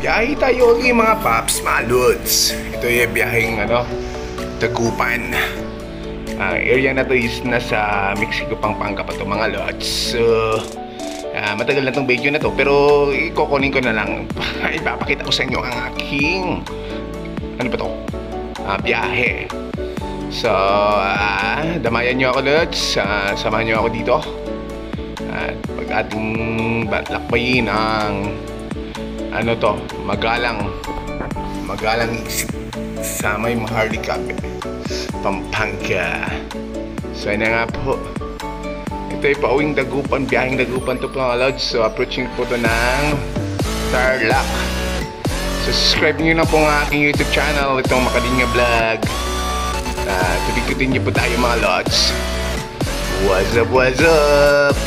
Biyahe tayo yung mga paps, mga Lodz. Ito yung biyaheng Tagupan. Area na to is nasa Mexico, Pampanga pa to mga Lodz. So matagal na tong video na to, pero ikukunin ko na lang. Ipapakita ko sa inyo ang aking biyahe. So damayan nyo ako Lodz, samahan nyo ako dito at pag ating lakbayin ang magalang isip sa may Maharlika, Pampanga. So yun na nga po, ito ay pauwing Dagupan, biyaheng Dagupan to mga Lodz. So approaching po to ng Tarlac. So subscribe nyo na po ang aking YouTube channel, itong Macadamia Vlog. Tubig-tutin nyo po tayo mga Lodz. What's up, what's up?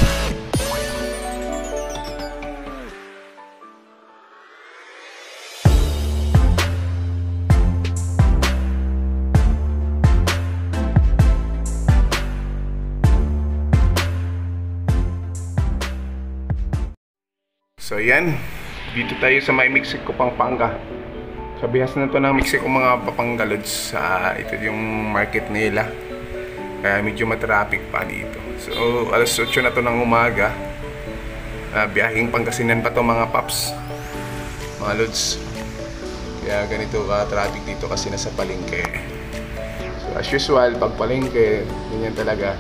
So yan, dito tayo sa may Mexico, Pampanga. Sa bihas na to ng Mexico mga Pampanga Lodz. Ito yung market nila, kaya medyo matraffic pa dito. So alas 8 na to ng umaga. Biyaheng Pangasinan pa to mga paps, mga Lodz. Kaya ganito traffic dito kasi nasa palengke. So as usual, pag palengke, ganyan talaga.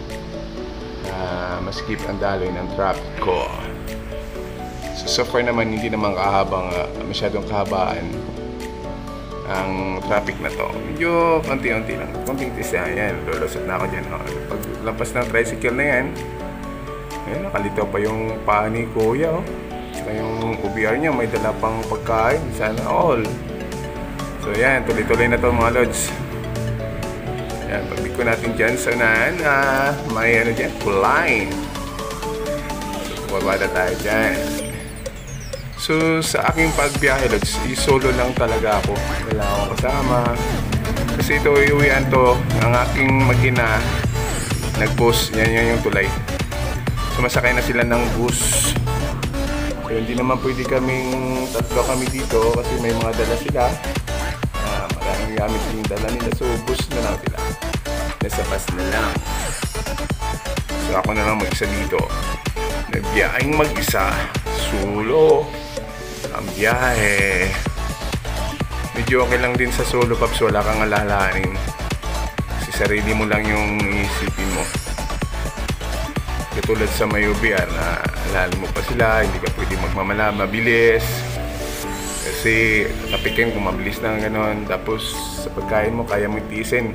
Maskip ang daloy ng traffic ko. So far naman hindi naman masyadong kahabaan ang traffic na to. Medyo konti-unti lang, konting tisa. Yan, lulusot na ako dyan. Pag lampas ng tricycle na yan, ayan, nakalito pa yung paa ni Kuya. Saka yung OBR niya may dala pang pagkain. Sana all. So yan, tuloy-tuloy na to mga Lodz. Yan, pagbiko natin dyan sa unahan, may dyan, kulay. So babada tayo dyan. So sa aking pagbiyahe Lodz, solo lang talaga ako, wala akong kasama. Kasi ito iuwian to ang aking mag-ina, nag-bus, yan yung tulay. Sumasakay na sila ng bus. So hindi naman pwede kaming tatlo kami dito kasi may mga dala sila. Maraming gamit yung dala nila, so bus na lang sila. Nasa bus na lang. So ako na lang mag-isa dito. Nagbiyaheng mag-isa, solo ang biyahe. Medyo okay lang din sa solo paps, wala kang alalahanin kasi sarili mo lang yung isipin mo. Katulad sa may UBR na alalahan mo pa sila, hindi ka pwede mabilis kasi kapikin kung mabilis na gano'n. Tapos sa pagkain mo, kaya mo itiisin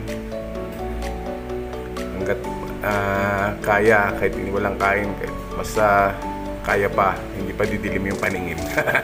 hanggat kaya, kahit hindi walang kain, basta kaya pa, hindi pa didilim yung paningin.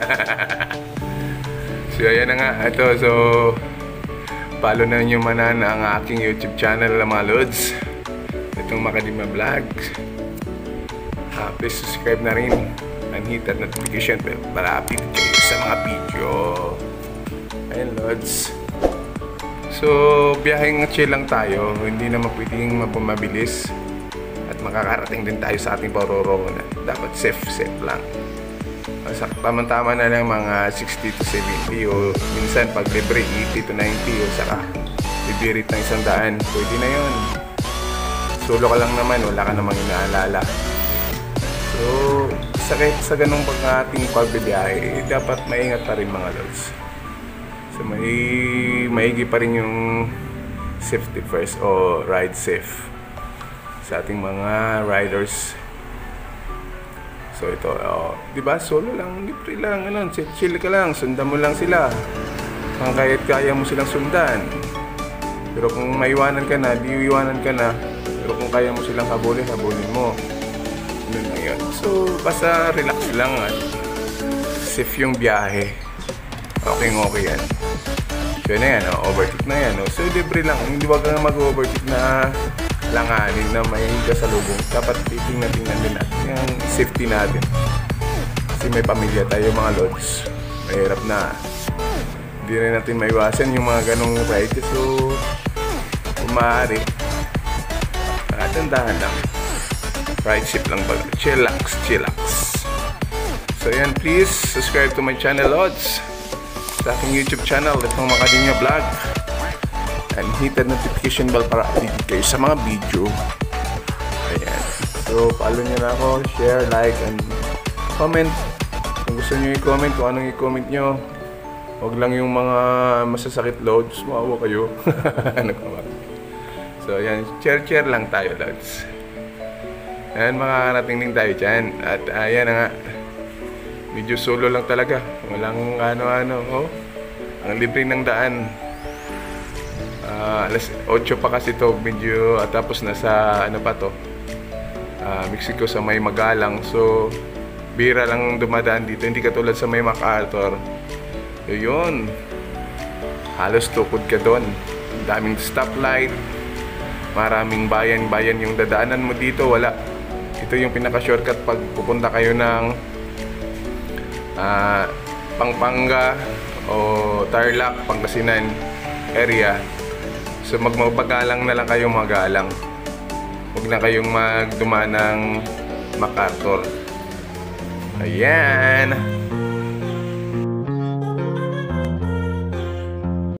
So ayan na nga, ito. So follow na nyo manan ang aking YouTube channel mga Lodz, itong Macadamia Vlog. Please subscribe na rin and hit that notification bell para update kayo sa mga video. Ayan Lodz. So biyaheng chill lang tayo, hindi naman pwedeng mapumabilis. Makakarating din tayo sa ating paroroonan. Dapat safe lang. Tama-tama na lang mga 60 to 70 o minsan pag libre 80 to 90 o saka bibirit ng 100. Pwede na yun. Solo ka lang naman, wala ka namang inaalala. So sa ganung ating pagbibiyahe, dapat maingat pa rin mga Lodz. So maigi pa rin yung safety first o ride safe sa ating mga riders. So ito, di ba, solo lang, libre lang, chill ka lang, sundan mo lang sila. Kung kaya mo silang sundan. Pero kung maiwanan ka na, di iwanan ka na. Pero kung kaya mo silang habulin mo. Ano lang yun. So basta relax lang at safe yung biyahe. Okay yan. So yun na yan, overtake na yan. So libre lang, hindi wag kang mag-overtake na langanin na may kasalubong. Dapat tingnan din natin yung safety natin kasi may pamilya tayo mga Lodz. Mahirap na, hindi rin natin maiwasan yung mga ganong ride. So kung maaari, tandahan lang, ride ship lang ba, chillax. So ayan, please subscribe to my channel, Lodz. Sa aking YouTube channel, Litong Macadamia Vlog. And hit the notification bell para updated kayo sa mga video. Ayan. So follow nyo na ako, share, like, and comment. Kung gusto nyo i-comment, kung anong i-comment nyo. Huwag lang yung mga masasakit, Lodz. Maawa kayo. So ayan, share lang tayo, Lodz. Ayan, makakarating din tayo dyan. At ayan na nga. Medyo solo lang talaga. Walang ano-ano. Oh, ang libre ng daan. Alas 8 pa kasi to. Medyo tapos nasa ano pa to. Mexico sa may Magalang. So, bira lang dumadaan dito. Hindi katulad sa may MacArthur. So, yun. Halos tukod ka doon. Daming stoplight. Maraming bayan-bayan yung dadaanan mo dito. Wala. Ito yung pinaka-shortcut pag pupunta kayo ng Pampanga o Tarlac, Pangasinan area. So magmabagalang na lang kayong magalang. Huwag na kayong magdumaan ng MacArthur. Ayan.